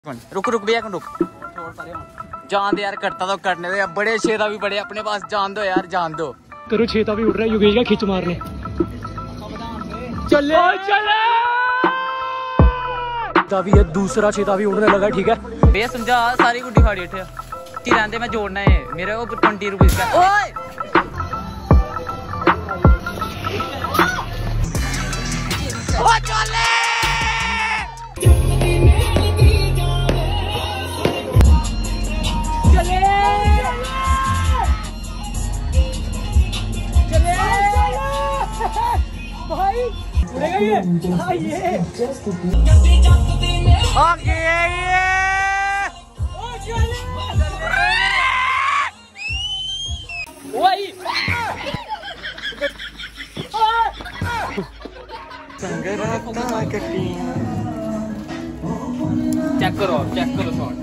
रुक रुक भैया रुक जान दे यार, करता तो करने दो यार, बड़े छेदा भी बड़े अपने पास, जान दो यार, जान दो करो। छेदा भी उड़ रहा है योगेश का खिंच मारने। चले छेदा भी है, दूसरा छेदा भी उड़ने लगा। ठीक है भैया समझा, सारी गुड्डी फाड़ी उठे तिरांदे में जोड़ना है मेरे को 20 रुपीज का। ओए ओ चले भाई उड़ेगा ये। हाँ ये चेक करो shot.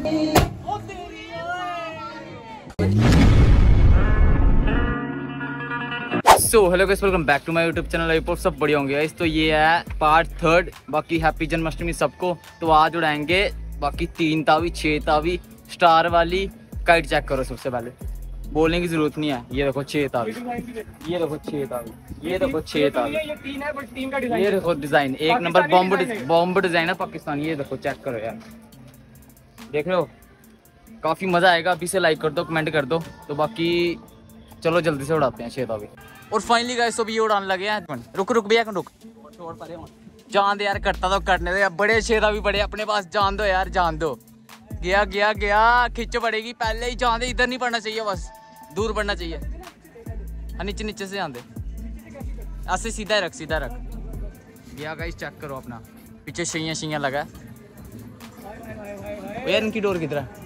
So hello guys, welcome back to my YouTube channel. I hope सब बढ़िया होंगे गाइस। तो ये है पार्ट 3। बाकी हैप्पी जन्माष्टमी सबको। तो आज उड़ाएंगे बाकी 3 तावी 6 तावी स्टार वाली काइट। चेक करो, सबसे पहले बोलने की जरूरत नहीं है। ये देखो 6 तावी, ये देखो 6 तावी, ये देखो 6 तावी, ये देखो डिजाइन एक नंबर बॉम्ब डिजाइन है पाकिस्तान। ये देखो चेक करो यार, देख रहे हो, काफी मजा आएगा। अभी से लाइक कर दो, कमेंट कर दो। तो बाकी चलो जल्दी से उड़ाते हैं 6 तावी। और फाइनली गाइस तो भी ये उड़ाने लगे हैं। रुक रुक भैया रुक, जान दे यार, करता तो करने दो यार, बड़े छेदा भी बड़े अपने पास, जान दो यार, जान दो। गया गया गया, खिंच पड़ेगी पहले ही, जान दे। इधर नहीं पड़ना चाहिए, बस दूर पड़ना चाहिए। नीचे नीचे से जान दे, ऐसे सीधा रख, सीधा रख। गया गाइस, चेक करो अपना, पीछे शैया लगा यार। इनकी डोर किधर है?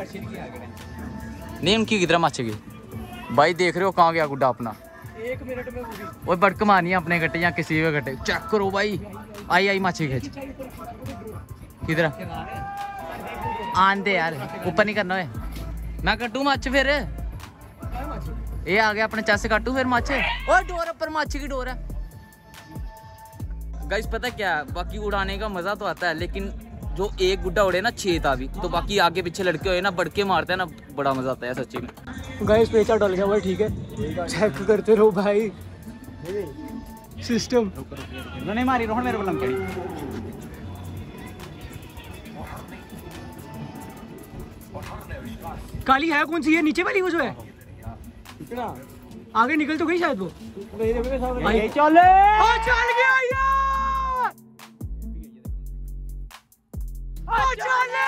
नहीं उनकी किधर माचे की भाई, देख रहे हो कहाँ गया गुड्डा अपना। 1 मिनट में वो बड़क मारनी है अपने गट्टे या किसी भी गट्टे। चेक करो भाई, आई माछी खींच किधर आंदे यार, ऊपर नहीं करना है। मैं कटू मच्छ, फिर ये आ गया अपने चेस्ट काटू, फिर मच्छ। और डोर ऊपर मच्छी की डोर है गाइस। पता क्या है, बाकी उड़ाने का मजा तो आता है, लेकिन जो एक गुड्डा उड़े ना 6 तावी, तो बाकी आगे पीछे लड़के हुए ना बड़के मारते हैं ना, बड़ा मजा आता है सच्ची में। गाइस पेचा डल गया भाई। ठीक है चेक करते रहो भाई सिस्टम। नहीं मारी रोहन, मेरे को लंकड़ी। काली है कौन सी है? नीचे वाली वो जो है, आगे निकल तो गई शायद वो। भाई चल गया यार, चले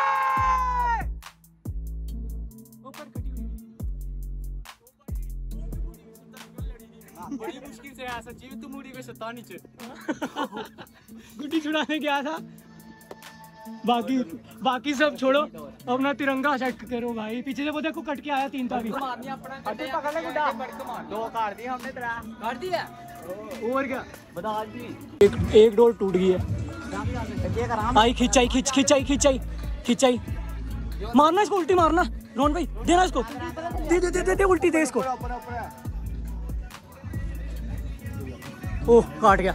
बड़ी मुश्किल से आया सच्ची, तू मुड़ी में सत्ता नीचे गुड्डी छुड़ाने गया था। बाकी सब छोड़ो, अपना तिरंगा सेट करो भाई। पीछे से वो देखो कट के आया 3 तावी। दो काट दिए हमने, काट दिया और क्या बता। एक डोर टूट गई है। आई खिंचाई मारना इसको, उल्टी मारना रोहन भाई, देना इसको, दे उल्टी दे इसको। ओह काट गया,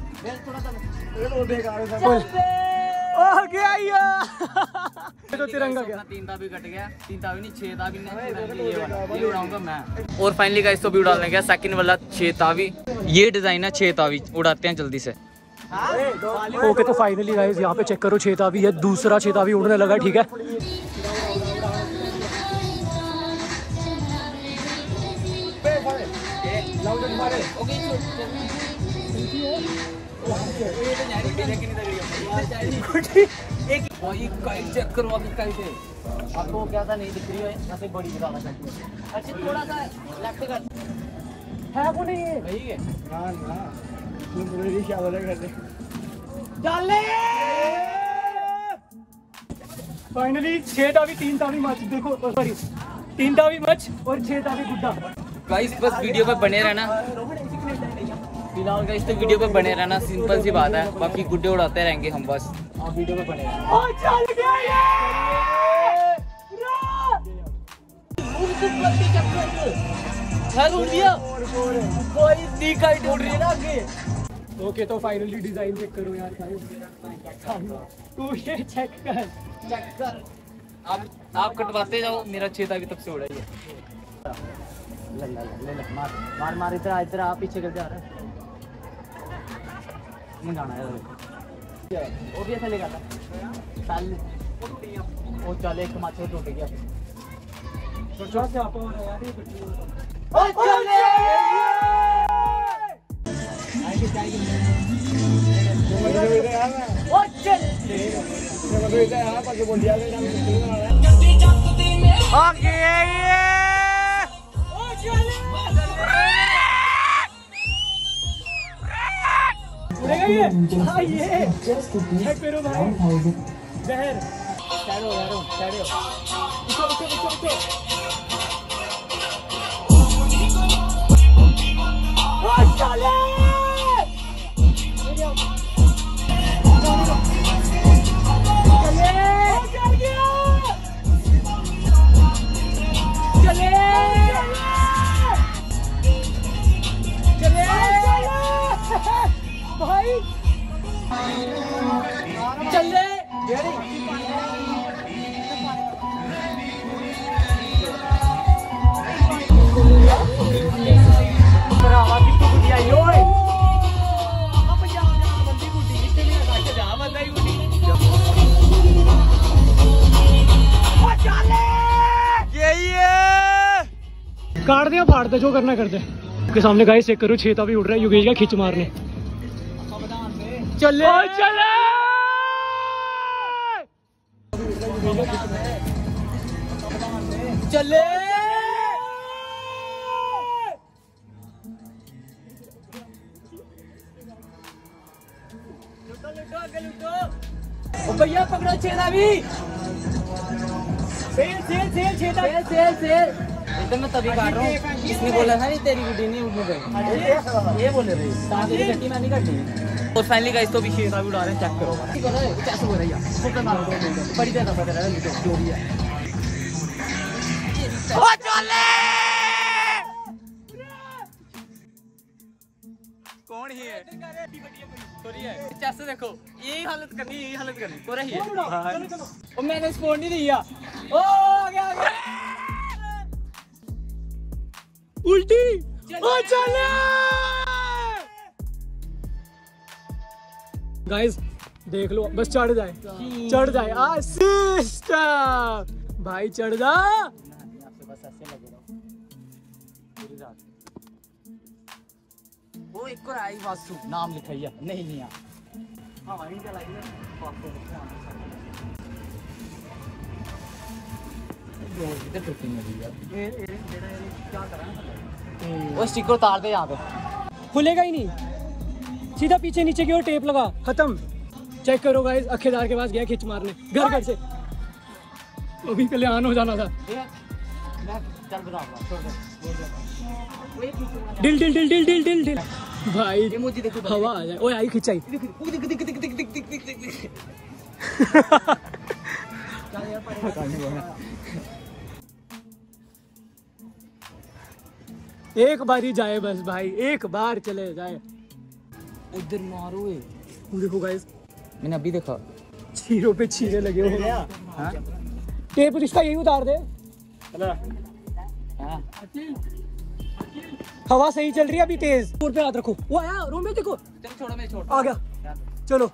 ओ गया यार। तो तिरंगा गया। 3 तावी कट गया, 3 तावी नहीं 6 तावी ने, ये उड़ाऊंगा मैं। और फाइनली गाइस तो भी उड़ाने गया सेकंड वाला 6 तावी। ये डिजाइन है 6 तावी, उड़ाते हैं जल्दी से। ओके तो फाइनली गाइस यहाँ पे चेक करो, 6 तावी है, दूसरा 6 तावी उड़ने लगा। ठीक है चेक करो आपको क्या था, नहीं दिख रही है ऐसे बड़ी दिखाना चाहिए। अच्छा थोड़ा सा लेफ्ट कर है को नहीं है भाई है डाले। फाइनली 6 तावी 3 तावी मच, देखो सॉरी 3 तावी मच और 6 तावी गुड्डा। गाइस बस वीडियो पे बने रहना फिलहाल गाइस, तो वीडियो पे बने रहना, सिंपल सी बात है। बाकी गुड्डे उड़ाते रहेंगे हम, बस आप वीडियो पे बने रहना। चल गया ये ओके तो फाइनली डिजाइन चेक करो यार। तू ये चेक कर, चेक कर। आप कटवाते जाओ, मेरा छेद अभी तक से उड़ा ही है। ले मार मार मार, इधर आप पीछे कर जा रहा है। नहीं जाना है वो भी ऐसा लेगा साल वो चले एक माछे टूट गया। छोटा से आप और यार ये ओ चले आएंगे जाएंगे ओ चल यहां पर बोल दिया ओके ओ चले उड़ेगा ये। हां ये चेक करो भाई जहर शैडो शैडो उठो ओ चले भाई चले काट दिया फाड़ दे, जो करना कर दे। के सामने गाइस चेक करो, छेता भी उड़ रहा है योगेश का खिंच मारने। चले चले चले लुटो भैया पकड़ो छेदा भी। सेल तो मैं तभी काट रहा हूँ। किसने बोला था तेरी गुड्डी नहीं उड़ने गई, ये बोले रही तेरी गड्डी में नहीं काटी। और फाइनली गाइस तो भी शेर भी उड़ा रहे हैं, चेक करो कैसे हो रही है बड़ी ज्यादा पता है जो भी है। कौन ही है देखो, यही हालत करनी तो रही है। मैंने स्पोर्ट नहीं दिया। ओ आ गया उल्टी ओ चले गाइस देख लो, बस चढ़ जाए असिस्ट भाई, चढ़ जा। बस ऐसे लगेगा पूरी रात। वो एक और आई वासु नाम लिखा है नहीं लिया। हां भाई क्या लाइक वो स्टिकर उतार दे, यहाँ पे खुलेगा ही नहीं, सीधा पीछे नीचे की ओर टेप लगा, खत्म। चेक करो गाइस, अखेदार के पास गया खिंच मारने घर से, अभी पहले ऑन हो जाना था। डिल डिल डिल डिल डिल डिल डिल भाई हवा आ जाए। ओए आई खिंचाई एक बार ही जाए बस भाई, एक बार चले जाए। उधर मारो देखो गाइस, मैंने अभी देखा चीरों पे चीरे लगे हो। हाँ? टेप इसका यही उतार दे। हाँ? हवा सही चल रही है अभी तेज। ऊपर पे हाथ रखो, वो आया रूम में देखो। चलो छोड़ो, मैं छोड़ आ गया। चलो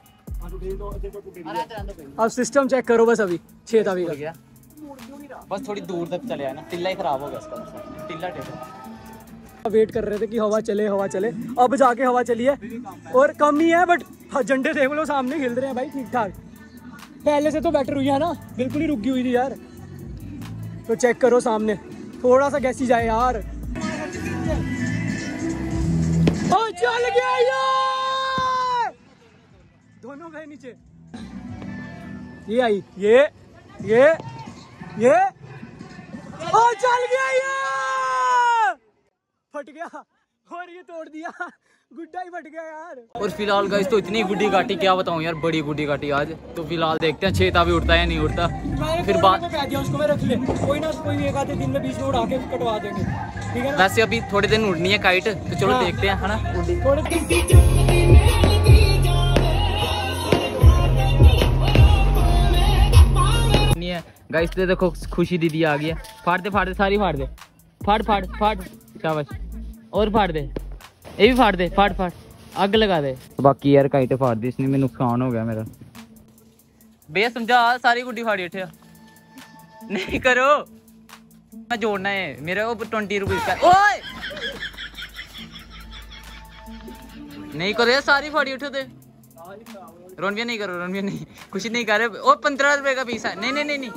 अब सिस्टम चेक करो बस, अभी 6 तावी का बस थोड़ी दूर तक चले आया ना, टिल्ला ही खराब हो गया इसका, टिल्ला टेप। वेट कर रहे थे कि हवा चले, अब जाके हवा चली है और कम ही है, बट झंडे देख लो सामने हिल रहे हैं भाई ठीक ठाक। पहले से तो बेटर हुई है ना, बिल्कुल ही रुकी हुई थी यार। तो चेक करो सामने, थोड़ा सा गैसी जाए यार। ओ चल गया यार, दोनों गए नीचे। ये आई, ये ओ चल गया यार, फट गया और ये तोड़ दिया, गुड्डा ही फट गया यार। और फिलहाल गाइस तो इतनी गुड्डी काटी, क्या बताऊं यार, बड़ी गुड्डी काटी आज। तो फिलहाल देखते हैं 6 तावी उड़ता है या नहीं उड़ता, फिर बात उसको मैं रख ले, कोई ना कोई एक आधे दिन में बीच में उड़ा के कटवा देंगे, ठीक है ना। वैसे अभी थोड़े दिन उड़नी है काइट, तो चलो देखते हैं, है ना। है गाइस। तो देखो खुशी दीदी आ गई है। फाड़ दे सारी फाड़ दे, फाड़ शाबाश, और फाड़ दे, ये भी फाड़ दे, फाड़ आग लगा दे। बाकी यार काइटे फाड़ दी इसने, में नुकसान हो गया मेरा। भैया समझा सारी गुड्डी फाड़ी उठे नहीं करो, मैं जोड़ना है मेरे को 20 रुपीज का। ओए नहीं करो यार, सारी फाड़ी उठे थे। रोनविया नहीं करो, रोनविया नहीं, कुछ नहीं कर रहे। ओ 15 रुपए का पीस है। नहीं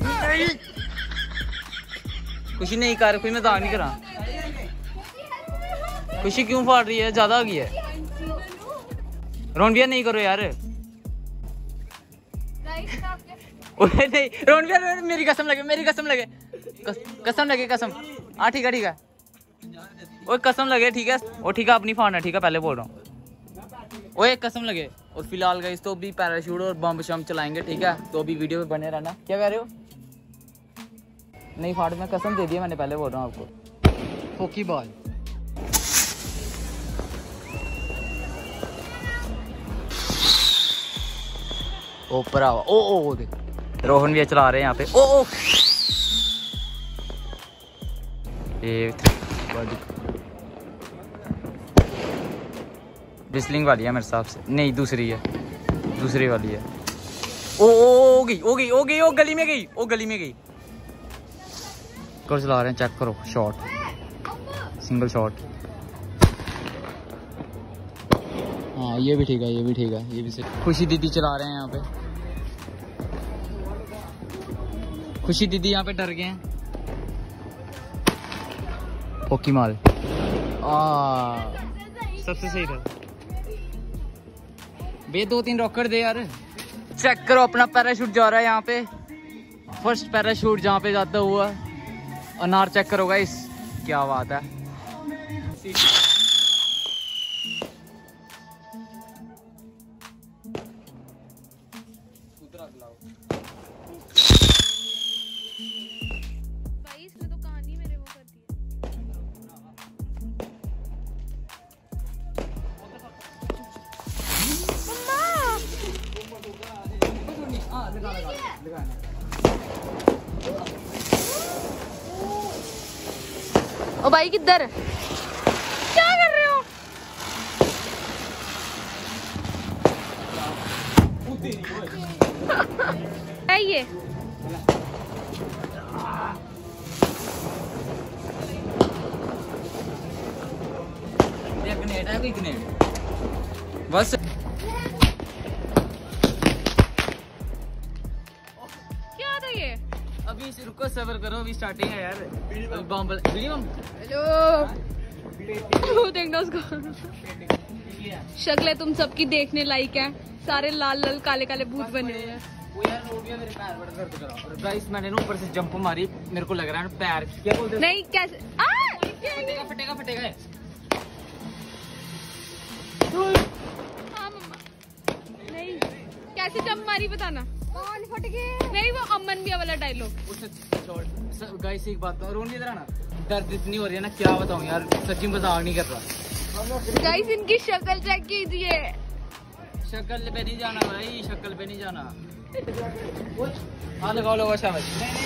कुछ नहीं कर, कोई मजाक नहीं करा। खुशी क्यों फाड़ रही है, ज्यादा हो गई है। रोनविया नहीं करो यार। नहीं रोनविया, मेरी कसम लगे, कसम। हाँ ठीक है ओए कसम लगे, ठीक है और ठीक है अपनी फाड़ना, ठीक है पहले बोल रहा हूँ। ओए कसम लगे। और फिलहाल गाइस तो अभी पैराशूट और बम शम चलाएंगे, ठीक है। तो अभी वीडियो में बने रहना। क्या कह रहे हो? नहीं फाड़, मैं कसम दे दिया मैंने, पहले बोल रहा हूँ आपको। होकी बॉल ऊपर आवा। ओ देख रोहन भी चला रहे हैं यहाँ पे। ओ बिस्लिंग वाली है मेरे हिसाब से, नहीं दूसरी वाली है। ओ गई, ओ गली में गई। कर चला रहे हैं, चेक करो, शॉट, सिंगल शॉट। हाँ ये भी ठीक है, ये भी सही। खुशी दीदी चला रहे हैं यहाँ पे। खुशी दीदी यहाँ पे डर गए हैं। होकी माल सबसे सही था बे। 2-3 रॉकेट दे यार। चेक करो अपना पैराशूट जा रहा है यहाँ पे, फर्स्ट पैराशूट जहाँ पे जाता हुआ अनार। चेक करो गाइस, क्या बात है। ओ भाई किधर क्या कर रहे हो? ये बस क्या था ये? अभी रुको, सब्र करो, अभी स्टार्टिंग है यार। अभी बम हेलो देखना उसको। शक्लें तुम सबकी देखने लायक है, सारे लाल लाल काले काले भूत बने हुए हैं। वो यार रोड में मेरे पैर बड़ा दर्द कर रहा है गाइस। मैंने ना ऊपर से जंप मारी, मेरे को लग रहा है ना पैर, क्या बोलते हैं? नहीं कैसे फटेगा। हाँ मम्मा, नहीं कैसे जंप मारी बताना। कौन फट गए? नहीं वो अमन भी वाला डायलॉग। गाइस एक बात तो रोन इधर आना, दर्द इतनी हो रही है ना, क्या बताऊं यार, सच्ची मजाक नहीं कर रहा। गाइस इनकी शक्ल चेक कीजिए। शक्ल पे नहीं जाना भाई, शक्ल पे नहीं जाना। हाँ लगाओ शाबाश।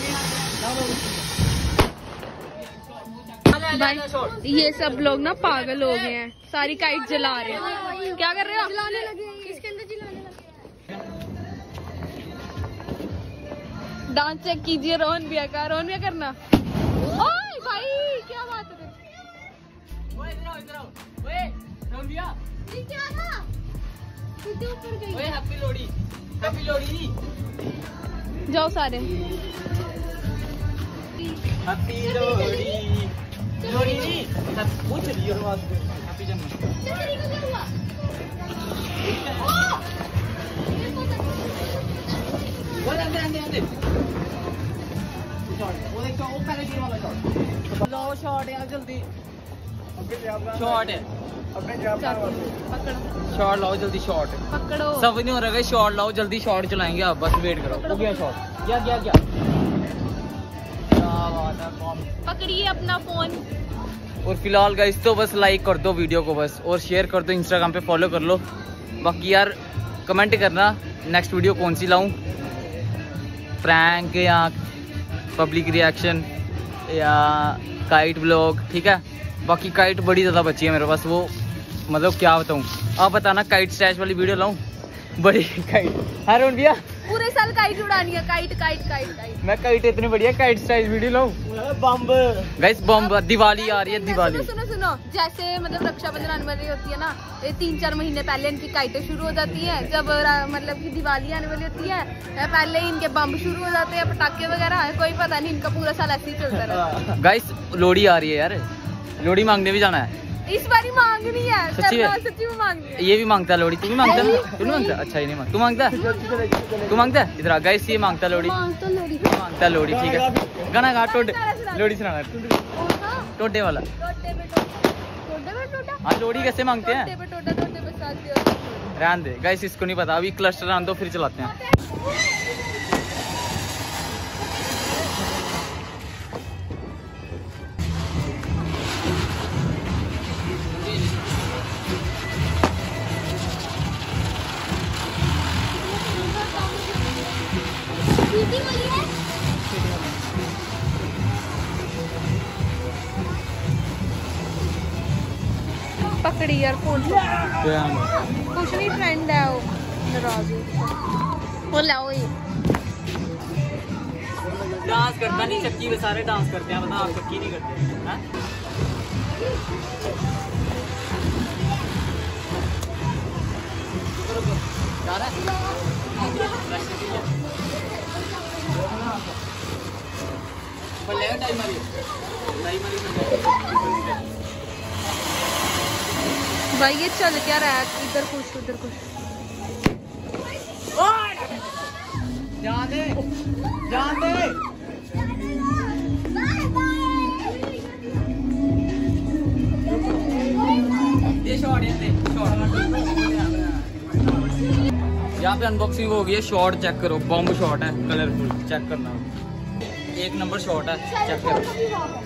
भाई ये सब लोग ना पागल हो गए हैं, सारी काइट जला रहे हैं। क्या कर रहे हो? जलाने लगे। किसके अंदर जलाने लगे? डांस चेक कीजिए रोहन भैया का। रोहन भैया करना। ओए भाई क्या बात है? इधर आओ। ओए रोहन भैया, ये क्या था? सीधे ऊपर गई। ओए हैप्पी लोहड़ी जाओ सारे। हैप्पी लोहड़ी नहीं, पूछ रही हो हैप्पी जन्मदिन। लो शॉट यार जल्दी, शॉट है, शॉट लाओ जल्दी, शॉट पकड़ो। सब नहीं हो रहा है, शॉट लाओ जल्दी, शॉट चलाएंगे आप, बस वेट करो। हो गया शॉट। क्या बात है। पकड़िए अपना फोन। और फिलहाल गाइस तो बस लाइक कर दो वीडियो को बस, और शेयर कर दो, इंस्टाग्राम पे फॉलो कर लो। बाकी यार कमेंट करना नेक्स्ट वीडियो कौन सी लाऊं। प्रैंक या पब्लिक रिएक्शन या काइट ब्लॉग, ठीक है। बाकी काइट बड़ी ज़्यादा बची है मेरे पास, वो मतलब क्या बताऊँ। आप बताना काइट स्टैच वाली वीडियो लाऊं, बड़ी काइट। हाँ रोन भैया, पूरे साल काइट उड़ानी है, काइट काइट काइट काइट। मैं काइट इतनी बढ़िया काइट स्टाइल वीडियो लाऊं। बम्ब गाइस बम्ब, दिवाली आ रही है, दिवाली। सुनो सुनो, जैसे मतलब रक्षाबंधन आने वाली होती है ना, ये 3-4 महीने पहले इनकी काइटें शुरू हो जाती हैं। जब मतलब कि दिवाली आने वाली होती है, पहले ही इनके बम्ब शुरू हो जाते हैं, पटाखे वगैरह। कोई पता नहीं, इनका पूरा साल ऐसे ही चलता रहता है। गाइस लोहड़ी आ रही है यार, लोहड़ी मांगने भी जाना है इस बारी मांगनी है, सच्ची है? सच्ची में मांगनी है। ये भी मांगता है लोहड़ी, तू भी मांगता है? तू नहीं मांगता? अच्छा ये नहीं मांगता, तू मांगता है? तू मांगता है? इधर गाइस ये मांगता है लोहड़ी, मांगता है लोहड़ी, ठीक है। गाना गा, टोटे लोहड़ी सुना, टोटे वाला। हाँ लोहड़ी कैसे मांगते हैं? रहने दे गाइस, इसको नहीं पता। अभी क्लस्टर आने दो, फिर चलाते हैं। पकड़ी यार फोन, कुछ नहीं, फ्रेंड है वो नाराज वो। लाओ ये डांस करता नहीं, चक्की में सारे डांस करते हैं, बता आप चक्की नहीं करते हैं? भाई ये चल क्या रहा है, इधर कुछ उधर कुछ। जान दे, जान दे। ये शॉट, ये शॉट। यहाँ पे अनबॉक्सिंग हो गई है, शॉट चेक करो, बॉम्ब शॉट है, कलरफुल, चेक करना, 1 नंबर शॉट है, चेक करो।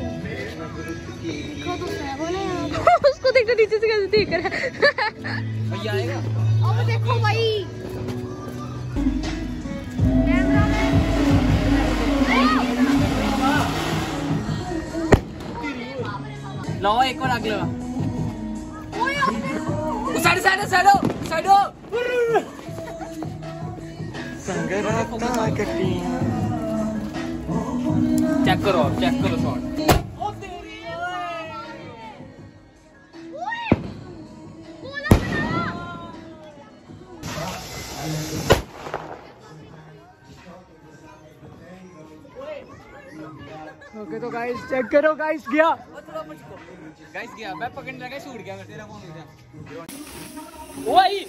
उसको देखो नीचे से कैसे देख रहा है। भैया आएगा, अब देखो भाई लाओ एक और आग लगा। Side side side side check करो, चेक करो शॉट। ओके तो गाइस चेक करो, गाइस गया, गाइस गया, मैं पकड़ने लगा, छूट गया, तेरा फोन हो गया। ओए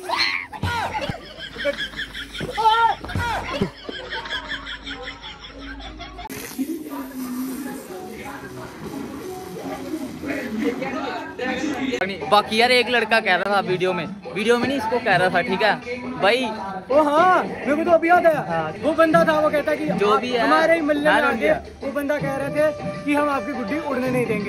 बाकी यार एक लड़का कह रहा था वीडियो में नहीं, इसको कह रहा था, ठीक है भाई। ओ हाँ, मेरे को तो अभी याद आया। वो बंदा था, वो कहता कि जो भी है हमारे ही मिलने में आके वो बंदा कह रहे थे कि हम आपकी गुड्डी उड़ने नहीं देंगे।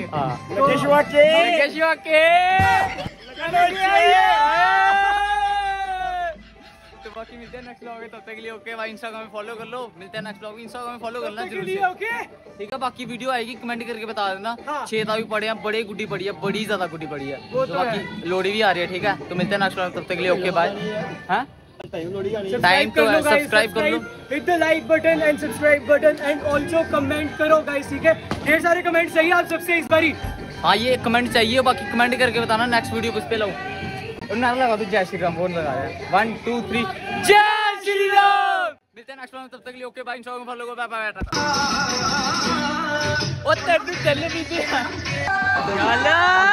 तो बाकी मिलते हैं नेक्स्ट व्लॉग में, तब तक के लिए ओके भाई। इंस्टाग्राम में फॉलो कर लो, मिलते हैं नेक्स्ट व्लॉग में। इंस्टाग्राम में फॉलो करना जरूर से, ओके ठीक है। बाकी वीडियो आएगी, कमेंट करके बता देना। हाँ। 6 भी पड़े हैं, बड़े गुड्डी पड़ी है, बड़ी ज्यादा गुड्डी पड़ी है। वो तो तो बाकी लोहड़ी भी आ रही है, ठीक है। तो मिलते हैं नेक्स्ट व्लॉग, तब तक के लिए ओके बाय। हाँ टाइम तो सब्सक्राइब कर लो, hit the like button and subscribe button and also comment करो गाइस, ठीक है। ढेर सारे कमेंट चाहिए आप सबसे इस बारी। हाँ ये कमेंट चाहिए, बाकी कमेंट करके बताना नेक्स्ट वीडियो किस पे लाऊं। और नारा लगा दो, जय श्री राम बोल लगा रहा है, 1 2 3 जय श्री राम। मिलते हैं नेक्स्ट व्लॉग में, तब तक के लिए ओके बाय। इंस्टाग्राम में फॉलो करो, बाय बाय। ओ तेरे चले भी